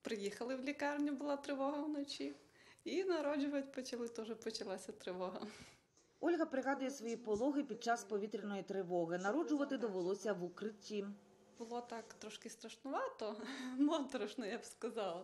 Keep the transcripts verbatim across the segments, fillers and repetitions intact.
Приїхали в лікарню, була тривога вночі. І народжувати почали, теж почалася тривога. Ольга пригадує свої пологи під час повітряної тривоги. Народжувати довелося в укритті. Було так трошки страшнувато, моторошно, я б сказала.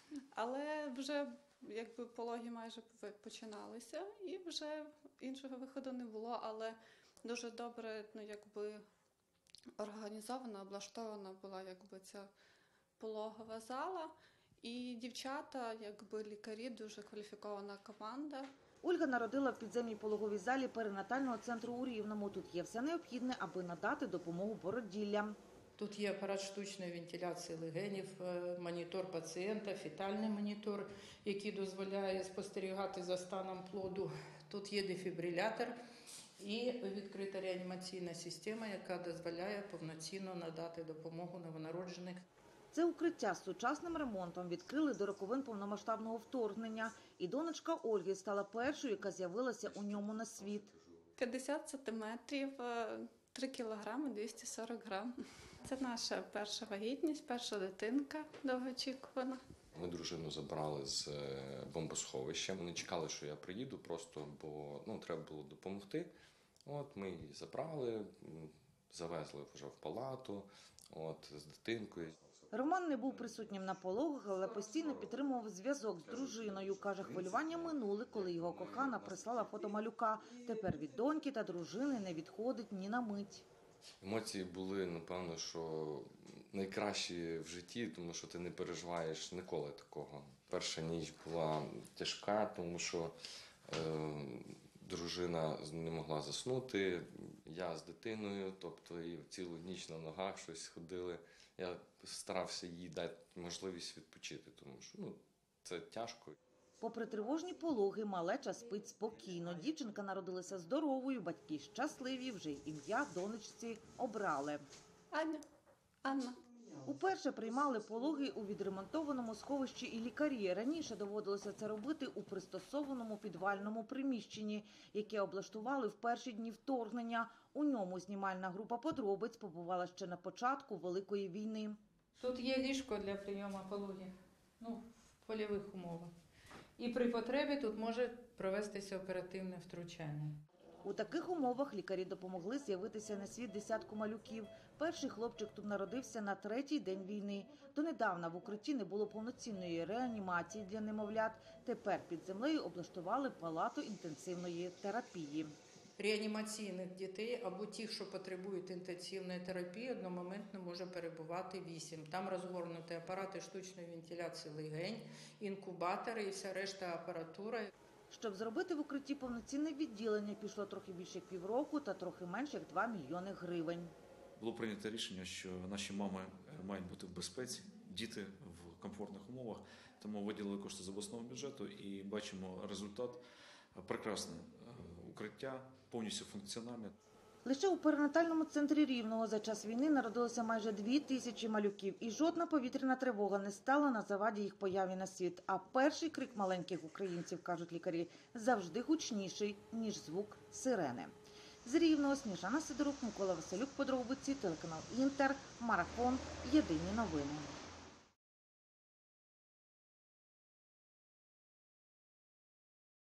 Але вже якби пологи майже починалися і вже іншого виходу не було. Але дуже добре, ну, якби організована, облаштована була якби ця пологова зала. І дівчата, якби лікарі, дуже кваліфікована команда. Ольга народила в підземній пологовій залі перинатального центру у Рівному. Тут є все необхідне, аби надати допомогу породіллям. Тут є апарат штучної вентиляції легенів, монітор пацієнта, фетальний монітор, який дозволяє спостерігати за станом плоду. Тут є дефібрилятор і відкрита реанімаційна система, яка дозволяє повноцінно надати допомогу новонароджених. Це укриття з сучасним ремонтом відкрили до роковин повномасштабного вторгнення. І донечка Ольги стала першою, яка з'явилася у ньому на світ. п'ятдесят сантиметрів, три кілограми, двісті сорок грам. Це наша перша вагітність, перша дитинка довгоочікувана. Ми дружину забрали з бомбосховища. Вони чекали, що я приїду просто, бо ну, треба було допомогти. От ми її забрали, завезли вже в палату от, з дитинкою. Роман не був присутнім на пологах, але постійно підтримував зв'язок з дружиною. Каже, хвилювання минули, коли його кохана прислала фото малюка. Тепер від доньки та дружини не відходить ні на мить. Емоції були, напевно, що найкращі в житті, тому що ти не переживаєш ніколи такого. Перша ніч була тяжка, тому що е, дружина не могла заснути, я з дитиною, тобто і цілу ніч на ногах щось ходили. Я старався їй дати можливість відпочити, тому що ну, це тяжко. Попри тривожні пологи, малеча спить спокійно. Дівчинка народилася здоровою, батьки щасливі, вже й ім'я донечці обрали. Аня, Анна. Уперше приймали пологи у відремонтованому сховищі і лікарі. Раніше доводилося це робити у пристосованому підвальному приміщенні, яке облаштували в перші дні вторгнення. У ньому знімальна група подробиць побувала ще на початку Великої війни. Тут є ліжко для прийому пологів, ну, в польових умовах. І при потребі тут може провестися оперативне втручання. У таких умовах лікарі допомогли з'явитися на світ десятку малюків. Перший хлопчик тут народився на третій день війни. Донедавна в укритті не було повноцінної реанімації для немовлят. Тепер під землею облаштували палату інтенсивної терапії. Реанімаційних дітей або тих, що потребують інтенсивної терапії, одномоментно може перебувати вісім. Там розгорнуті апарати штучної вентиляції легень, інкубатори і вся решта апаратури. Щоб зробити в укритті повноцінне відділення, пішло трохи більше як півроку та трохи менше як два мільйони гривень. Було прийнято рішення, що наші мами мають бути в безпеці, діти в комфортних умовах, тому виділили кошти з обласного бюджету і бачимо результат. Прекрасне укриття, повністю функціональне. Лише у перинатальному центрі Рівного за час війни народилося майже дві тисячі малюків. І жодна повітряна тривога не стала на заваді їх появі на світ. А перший крик маленьких українців, кажуть лікарі, завжди гучніший, ніж звук сирени. З Рівного Сніжана Сидорук, Микола Василюк, подробиці, телеканал Інтер, Марафон, Єдині новини.